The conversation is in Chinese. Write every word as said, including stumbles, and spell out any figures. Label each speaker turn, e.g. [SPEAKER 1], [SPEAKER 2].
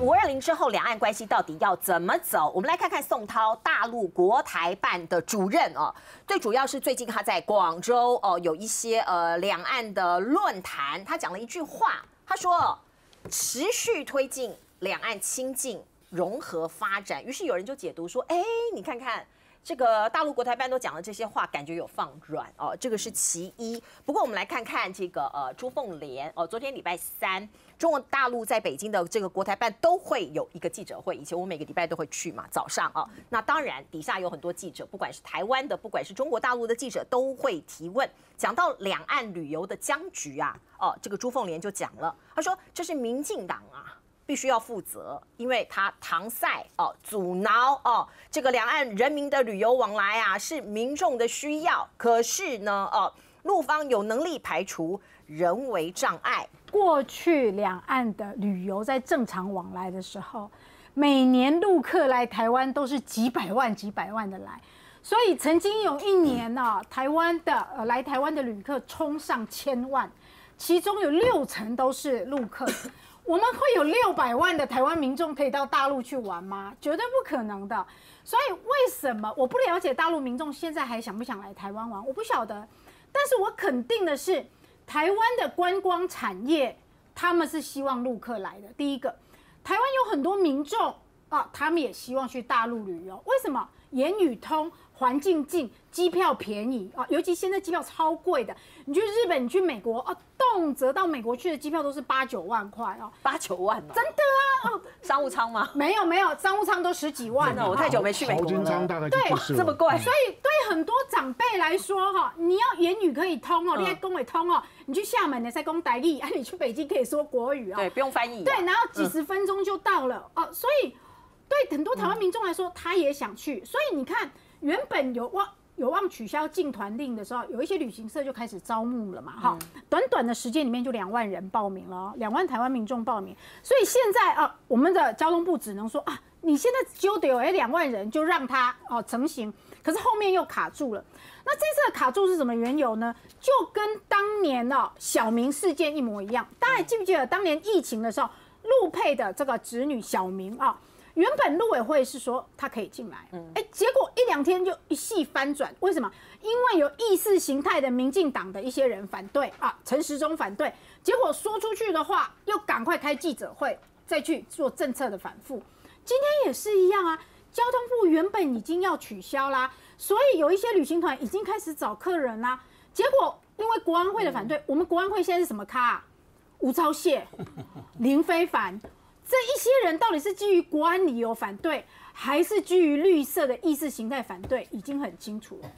[SPEAKER 1] 五二零之后，两岸关系到底要怎么走？我们来看看宋涛，大陆国台办的主任哦，最主要是最近他在广州哦有一些呃两岸的论坛，他讲了一句话，他说持续推进两岸亲近融合发展。于是有人就解读说，哎，你看看。这个大陆国台办都讲了这些话，感觉有放软哦，这个是其一。不过我们来看看这个呃朱凤莲哦，昨天礼拜三，中国大陆在北京的这个国台办都会有一个记者会，以前我每个礼拜都会去嘛，早上啊。那当然底下有很多记者，不管是台湾的，不管是中国大陆的记者都会提问。讲到两岸旅游的僵局啊，哦，这个朱凤莲就讲了，他说这是民进党啊。必须要负责，因为他搪塞哦，阻挠哦，这个两岸人民的旅游往来啊，是民众的需要。可是呢，哦，陆方有能力排除人为障碍。
[SPEAKER 2] 过去两岸的旅游在正常往来的时候，每年陆客来台湾都是几百万、几百万的来，所以曾经有一年呢、啊，台湾的呃来台湾的旅客冲上千万，其中有六成都是陆客。我们会有六百万的台湾民众可以到大陆去玩吗？绝对不可能的。所以为什么我不了解大陆民众现在还想不想来台湾玩？我不晓得。但是我肯定的是，台湾的观光产业他们是希望陆客来的。第一个，台湾有很多民众啊，他们也希望去大陆旅游。为什么？言语通，环境近，机票便宜啊，尤其现在机票超贵的。你去日本，你去美国啊，动辄到美国去的机票都是八九万块哦，
[SPEAKER 1] 八九万哦，
[SPEAKER 2] 真的啊！哦，
[SPEAKER 1] 商务舱吗？
[SPEAKER 2] 没有没有，商务舱都十几万。
[SPEAKER 1] 真的，我太久没去美国了。
[SPEAKER 3] 豪金舱大概就是
[SPEAKER 1] 这么贵，
[SPEAKER 2] 所以对很多长辈来说哈，你要言语可以通哦，你要公也通哦，你去厦门的在讲台语，啊，你去北京可以说国语啊，
[SPEAKER 1] 对，不用翻译。
[SPEAKER 2] 对，然后几十分钟就到了哦，所以对很多台湾民众来说，他也想去，所以你看。原本有望有望取消禁团令的时候，有一些旅行社就开始招募了嘛，哈、嗯，短短的时间里面就两万人报名了，两万台湾民众报名，所以现在啊，我们的交通部只能说啊，你现在揪得有哎两万人就让它哦成型，可是后面又卡住了。那这次的卡住是什么缘由呢？就跟当年哦小明事件一模一样，大家还记不记得当年疫情的时候，陆配的这个侄女小明啊？原本陆委会是说他可以进来，哎，结果一两天就一系翻转，为什么？因为有意识形态的民进党的一些人反对啊，陈时中反对，结果说出去的话又赶快开记者会，再去做政策的反复。今天也是一样啊，交通部原本已经要取消啦，所以有一些旅行团已经开始找客人啦，结果因为国安会的反对，我们国安会现在是什么咖啊？吴钊燮、林非凡。这一些人到底是基于国安理由反对，还是基于绿色的意识形态反对，已经很清楚了。